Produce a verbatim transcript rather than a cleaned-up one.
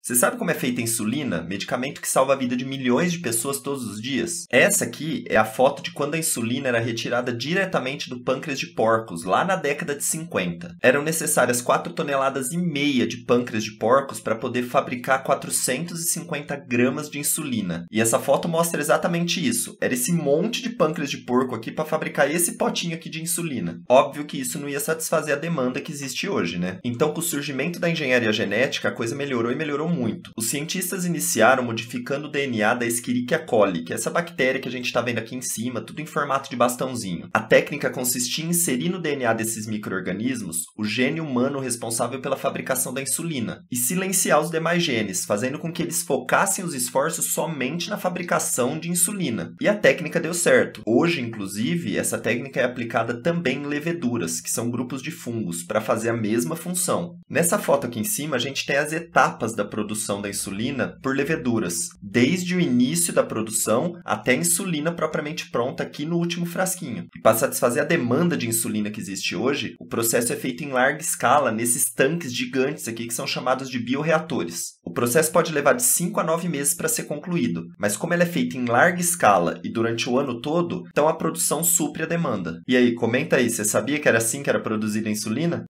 Você sabe como é feita a insulina? Medicamento que salva a vida de milhões de pessoas todos os dias? Essa aqui é a foto de quando a insulina era retirada diretamente do pâncreas de porcos, lá na década de cinquenta. Eram necessárias quatro toneladas e meia de pâncreas de porcos para poder fabricar quatrocentos e cinquenta gramas de insulina. E essa foto mostra exatamente isso. Era esse monte de pâncreas de porco aqui para fabricar esse potinho aqui de insulina. Óbvio que isso não ia satisfazer a demanda que existe hoje, né? Então, com o surgimento da engenharia genética, a coisa melhorou e melhorou muito. Os cientistas iniciaram modificando o D N A da Escherichia coli, que é essa bactéria que a gente está vendo aqui em cima, tudo em formato de bastãozinho. A técnica consistia em inserir no D N A desses micro-organismos o gene humano responsável pela fabricação da insulina e silenciar os demais genes, fazendo com que eles focassem os esforços somente na fabricação de insulina. E a técnica deu certo. Hoje, inclusive, essa técnica é aplicada também em leveduras, que são grupos de fungos, para fazer a mesma função. Nessa foto aqui em cima, a gente tem as etapas da produção da insulina por leveduras, desde o início da produção até a insulina propriamente pronta aqui no último frasquinho. E para satisfazer a demanda de insulina que existe hoje, o processo é feito em larga escala nesses tanques gigantes aqui que são chamados de bioreatores. O processo pode levar de cinco a nove meses para ser concluído, mas como ele é feito em larga escala e durante o ano todo, então a produção supre a demanda. E aí, comenta aí, você sabia que era assim que era produzida a insulina?